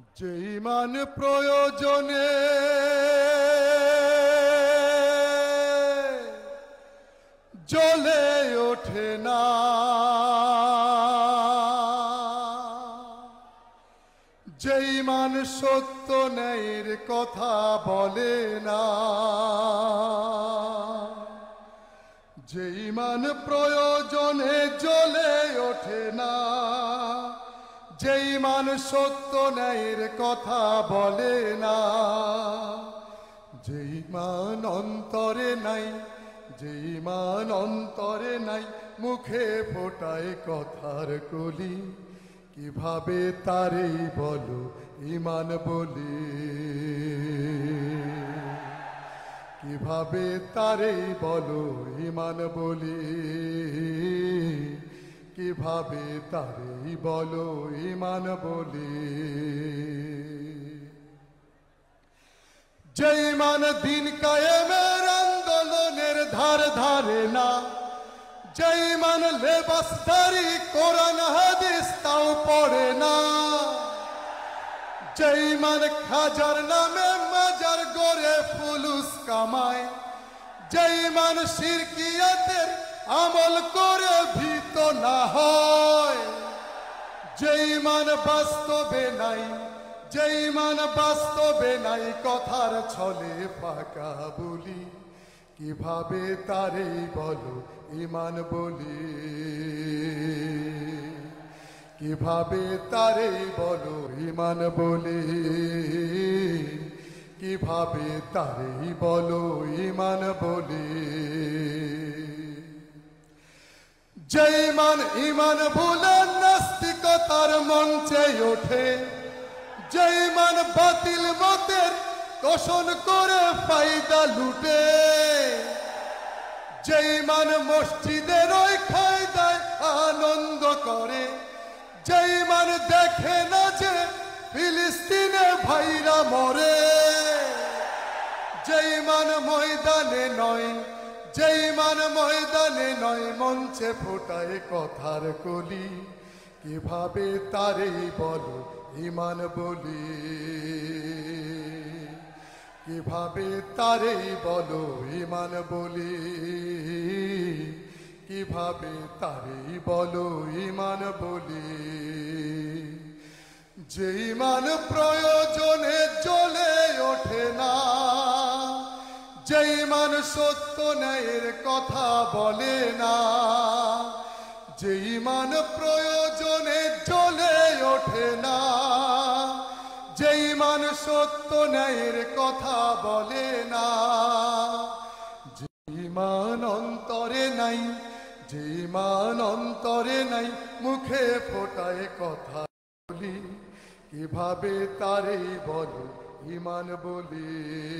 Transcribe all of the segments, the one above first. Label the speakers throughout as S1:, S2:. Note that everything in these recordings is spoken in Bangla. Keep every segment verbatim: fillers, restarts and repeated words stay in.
S1: যে ইমান প্রয়োজনে জ্বলে ওঠে না, যে ইমান সত্য ন্যায়ের কথা বলে না, যে ইমান প্রয়োজনে জ্বলে ওঠে না, যে ইমান সত্য ন্যায়ের কথা বলে না, যে ইমান অন্তরে নাই, যে ইমান অন্তরে নাই, মুখে ফোটায় কথার কলি, কিভাবে তারেই বলো ইমান বলি, কিভাবে তারেই বলো ইমান বলি, কিভাবে তারেই বলো ইমান বলি। যে ইমান দিন কায়েমের আন্দোলনের ধার ধারে না, যে ইমান লেবাসধারী কোরআন হাদিস তাও পড়ে না, যে ইমান খাজার নামে মাজার গড়ে ফুলুস কামায়, যে ইমান শিরকিয়াতের আমল করে ভীত না হয়, যে ইমান বাস্তবে নাই, যে ইমান বাস্তবে নাই, কথার ছলে ফাঁকা বলি, কিভাবে তারেই বলো ইমান বলি, কিভাবে তারেই বলো ইমান বলি, কিভাবে তারেই বলো ইমান বলি। যে ইমান ইমান ভুলে নাস্তিকতার মঞ্চে ওঠে, যে ইমান বাতিল মতের তোষণ করে ফায়দা লুটে, যে ইমান মসজিদের ওই খায়দায় আনন্দ করে, যে ইমান দেখে না যে ফিলিস্তিনে ভাইরা মরে, যে ইমান ময়দানে নয়, যে ইমান ময়দানে নয়, মঞ্চে ফোটায় কথার কলি, কিভাবে তারেই বলো ইমান বলি, কিভাবে তারেই বলো ইমান বলি, কিভাবে তারেই বলো ইমান বলি। যে ইমান প্রয়োজনে জ্বলে ওঠে না, যে ইমান সত্য ন্যায়ের কথা বলে না, যে ইমান প্রয়োজনে জ্বলে ওঠে না, যে ইমান সত্য ন্যায়ের কথা বলে না, যে ইমান অন্তরে নাই, যে ইমান অন্তরে নাই, মুখে ফোটায় কথা বলি, কিভাবে তারেই বলো ইমান বলি,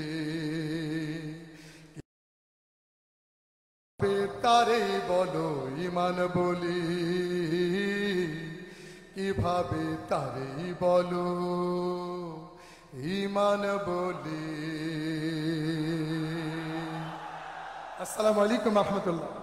S1: তারেই বলো ইমান বলি, কিভাবে তারেই বলো ইমান বলি। আসসালামু আলাইকুম রহমতুল্লাহ।